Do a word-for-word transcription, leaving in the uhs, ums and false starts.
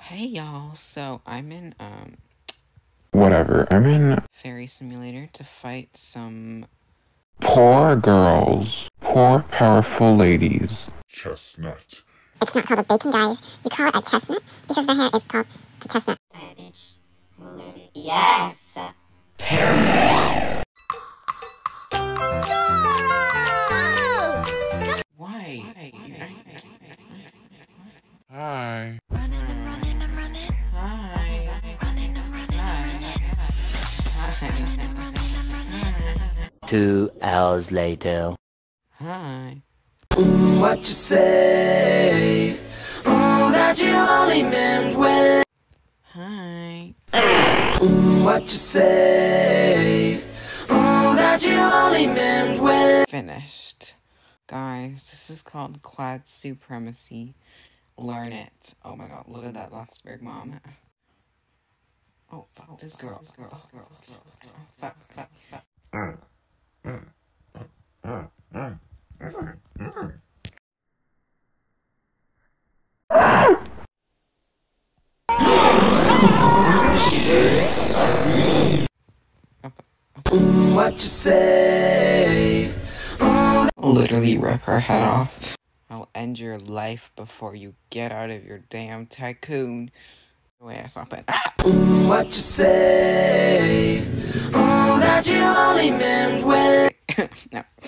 Hey y'all, so I'm in um Whatever, I'm in Fairy Simulator to fight some poor girls, poor powerful ladies. Chestnut. It's not called a bacon, guys. You call it a chestnut because the hair is called a chestnut. Yes! Why? Hi. Running, I'm running, I'm running. Hi. Running, I'm running, I'm running. Hi. Two hours later. Hi. What you say? Oh, that you only meant when. Hi. What you say? Oh, that you only meant when. Finished. Guys, this is called Clad Supremacy. Learn it. Oh my god, look at that last big mom. Oh, fuck, this girl, this girl, this girl, this girl, this girl. Fuck, fuck, fuck. What you say? Oh, Literally rip her head off. I'll end your life before you get out of your damn tycoon. Your ass off it. Ah! what you say? Oh, that you only meant when. No.